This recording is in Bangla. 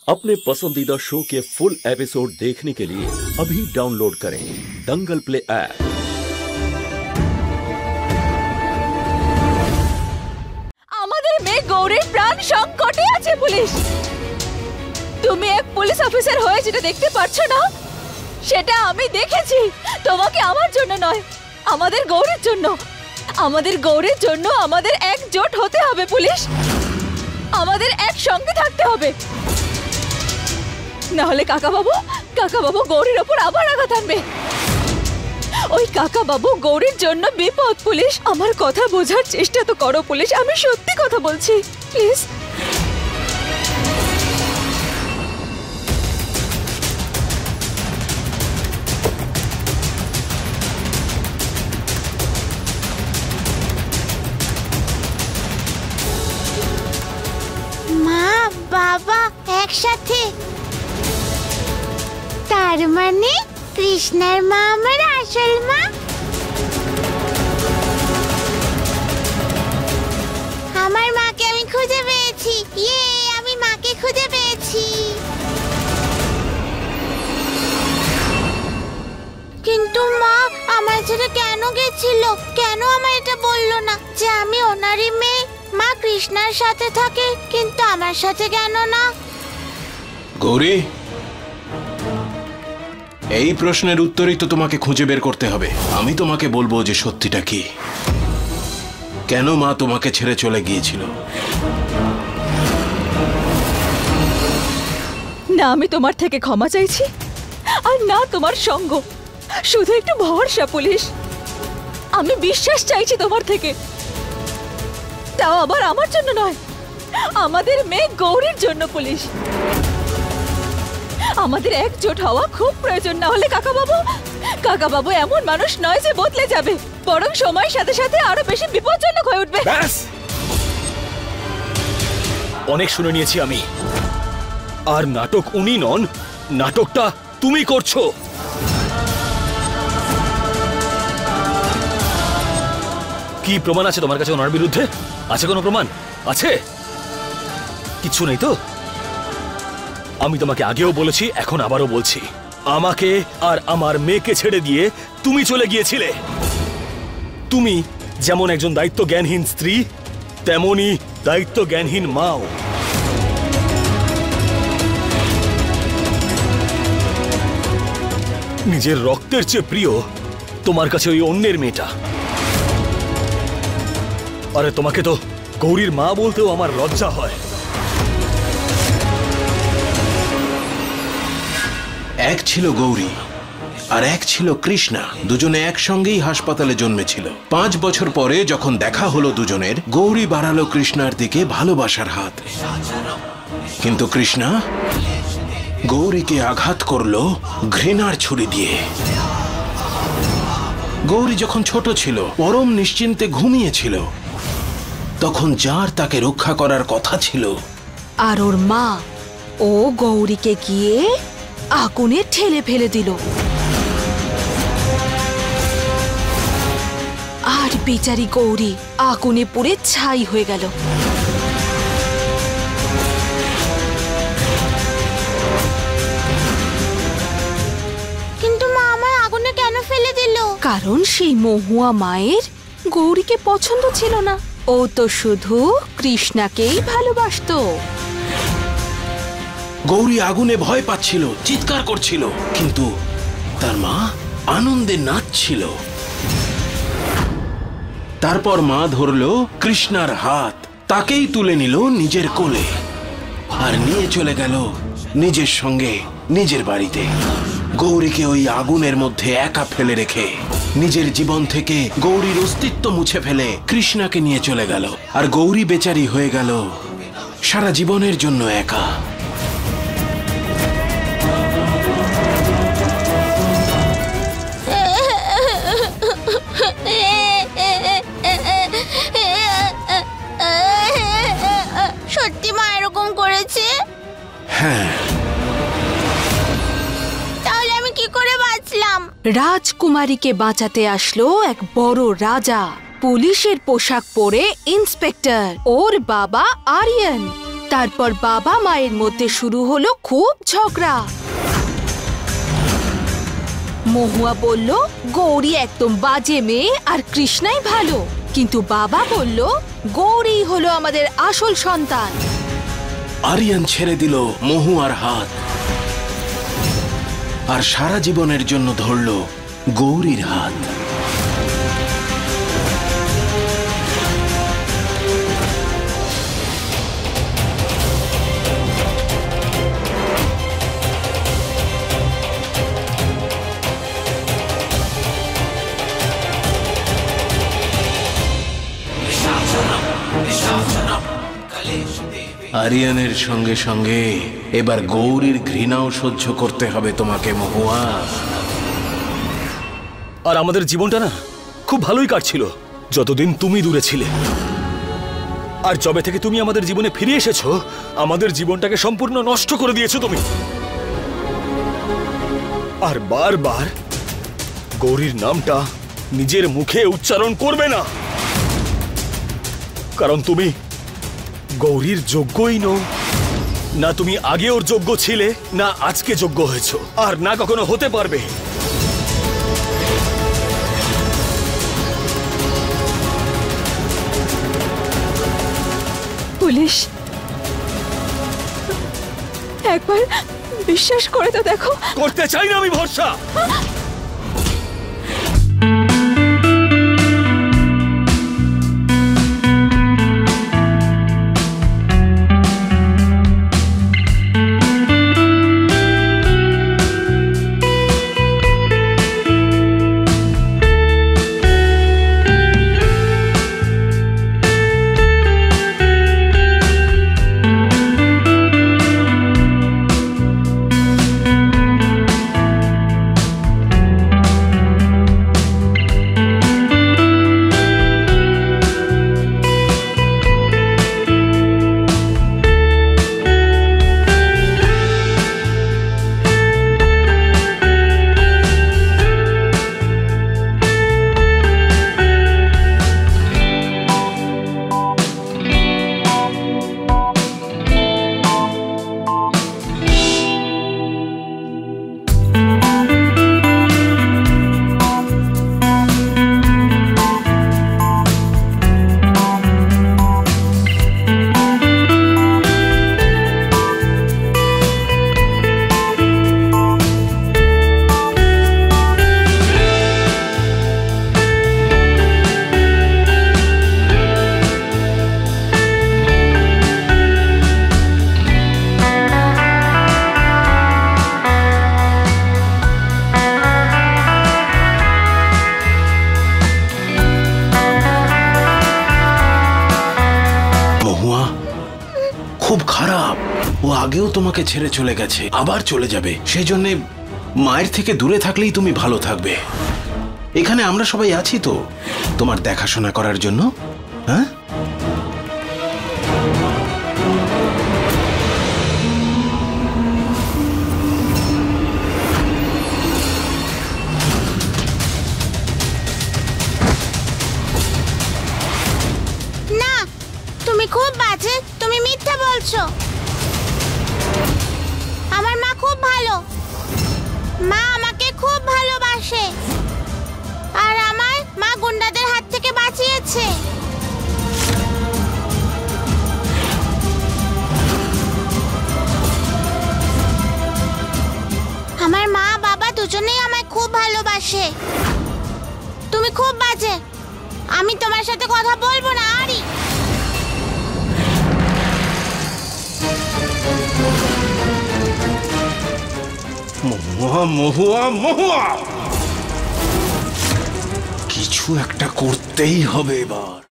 अपने पसंदीदा शो के फुल एपिसोड देखने के लिए अभी डाउनलोड करें दंगल प्ले ऐप। আমাদের মেয়ে গৌরীর প্রাণ সংকটে আছে পুলিশ। তুমি এক পুলিশ অফিসার হয়ে যেটা দেখতে পারছো না সেটা আমি দেখেছি। তোমাকে আমার জন্য নয়, আমাদের গৌরীর জন্য, আমাদের গৌরীর জন্য আমাদের একজোট হতে হবে পুলিশ। আমাদের একসঙ্গে থাকতে হবে, না হলে কাকা বাবু গৌরীর ওপর আবার আঘাত আনবে। ওই কাকা বাবু গৌরীর জন্য বিপদ পুলিশ। আমার কথা বোঝার চেষ্টা তো করো পুলিশ, আমি সত্যি কথা বলছি প্লিজ। মা বাবা একসাথে, তার মানে কৃষ্ণার মা আমার আসল মা। আমার মাকে আমি খুঁজে পেয়েছি, ইয়ে আমি মাকে খুঁজে পেয়েছি। কিন্তু মা আমার ছেড়ে কেন গেছিল? কেন আমার এটা বললো না যে আমি ওনারই মেয়ে? মা কৃষ্ণার সাথে থাকে কিন্তু আমার সাথে কেন না? গৌরী, এই প্রশ্নের উত্তরই তো তোমাকে খুঁজে বের করতে হবে। আমি তোমাকে বলবো যে সত্যিটা কি, কেন মা তোমাকে ছেড়ে চলে গিয়েছিল। না আমি তোমার থেকে ক্ষমা চাইছি, আর না তোমার সঙ্গ, শুধু একটু ভরসা পুলিশ। আমি বিশ্বাস চাইছি তোমার থেকে, তাও আবার আমার জন্য নয়, আমাদের মেয়ে গৌরীর জন্য পুলিশ। আমাদের একজোট হওয়া খুব প্রয়োজন, না হলে কাকা বাবু এমন মানুষ নয় যে বদলে যাবে, বরং সময়ের সাথে সাথে আরো বেশি বিপজ্জনক হয়ে উঠবে। ব্যাস, অনেক শুনে নিয়েছি আমি। আর নাটক উনি নন, নাটকটা তুমি করছো। কি প্রমাণ আছে তোমার কাছে ওনার বিরুদ্ধে? আছে কোনো প্রমাণ? আছে? কিছু নেই তো? আমি তোমাকে আগেও বলেছি, এখন আবারও বলছি, আমাকে আর আমার মেয়েকে ছেড়ে দিয়ে তুমি চলে গিয়েছিলে। তুমি যেমন একজন দায়িত্ব জ্ঞানহীন স্ত্রী, তেমনি দায়িত্ব জ্ঞানহীন মাও। নিজের রক্তের চেয়ে প্রিয় তোমার কাছে ওই অন্যের মেয়েটা। আরে তোমাকে তো গৌরীর মা বলতেও আমার লজ্জা হয়। এক ছিল গৌরী আর এক ছিল কৃষ্ণা, দুজনে একসঙ্গেই হাসপাতালে জন্মেছিল। 5 বছর পরে যখন দেখা হলো দুজনের, গৌরী বাড়ালো কৃষ্ণার দিকে ভালোবাসার হাত, কিন্তু কৃষ্ণা গৌরীকে আঘাত করলো ঘৃণার ছুরি দিয়ে। গৌরী যখন ছোট ছিল, পরম নিশ্চিন্তে ঘুমিয়েছিল, তখন যার তাকে রক্ষা করার কথা ছিল, আর ওর মা ও গৌরীকে গিয়ে আগুনে ঠেলে ফেলে দিল। আর বেচারি গৌরী আগুনে পুড়ে ছাই হয়ে গেল। কিন্তু মা আমার আগুনে কেন ফেলে দিল? কারণ সেই মহুয়া মায়ের গৌরীকে পছন্দ ছিল না। ও তো শুধু কৃষ্ণাকেই ভালোবাসতো। গৌরী আগুনে ভয় পাচ্ছিল, চিৎকার করছিল, কিন্তু তার মা আনন্দে নাচছিল। তারপর মা ধরলো কৃষ্ণার হাত, তাকেই তুলে নিল নিজের কোলে, আর নিয়ে চলে গেল নিজের সঙ্গে নিজের বাড়িতে। গৌরীকে ওই আগুনের মধ্যে একা ফেলে রেখে, নিজের জীবন থেকে গৌরীর অস্তিত্ব মুছে ফেলে কৃষ্ণাকে নিয়ে চলে গেল। আর গৌরী বেচারি হয়ে গেল সারা জীবনের জন্য একা। সত্যি মা এরকম করেছে? হ্যাঁ। তাহলে আমি কি করে বাঁচলাম? রাজকুমারীকে বাঁচাতে আসলো এক বড় রাজা, পুলিশের পোশাক পরে ইন্সপেক্টর, ওর বাবা আরিয়ান। তারপর বাবা মায়ের মধ্যে শুরু হলো খুব ঝগড়া। মহুয়া বলল গৌরী একদম বাজে মেয়ে আর কৃষ্ণাই ভালো, কিন্তু বাবা বলল গৌরী হলো আমাদের আসল সন্তান। আরিয়ান ছেড়ে দিল মহুয়ার হাত আর সারা জীবনের জন্য ধরল গৌরীর হাত। আরিয়ানের সঙ্গে সঙ্গে এবার গৌরীর ঘৃণাও সহ্য করতে হবে তোমাকে মহুয়া। আর আমাদের জীবনটা না খুব ভালোই কাটছিল যতদিন তুমি দূরে ছিলে। আর যবে থেকে তুমি আমাদের জীবনে ফিরে এসেছো, আমাদের জীবনটাকে সম্পূর্ণ নষ্ট করে দিয়েছো তুমি। আর বারবার গৌরীর নামটা নিজের মুখে উচ্চারণ করবে না, কারণ তুমি গৌরীর যোগ্যই নও। না তুমি আগে ওর যোগ্য ছিলে, না আজকে যোগ্য হয়েছো, আর না কখনো হতে পারবে। পুলিশ, একবার বিশ্বাস করে তো দেখো। করতে চাই না আমি ভরসা। খুব খারাপ। ও আগেও তোমাকে ছেড়ে চলে গেছে, আবার চলে যাবে। সেই জন্য মায়ের থেকে দূরে থাকলেই তুমি ভালো থাকবে। এখানে আমরা সবাই আছি তো তোমার দেখাশোনা করার জন্য। হ্যাঁ, না, তুমি খুব বাজে, তুমি মিথ্যা বলছো। আমার মা খুব ভালো, মা আমাকে খুব ভালোবাসে, আর আমার মা গুন্ডাদের হাত থেকে বাঁচিয়েছে। আমার মা বাবা দুজনেই আমায় খুব ভালোবাসে। তুমি খুব বাজে, আমি তোমার সাথে কথা বলবো না। আরি, মহুয়া মহুয়া মহুয়া, কিছু একটা করতেই হবে এবার।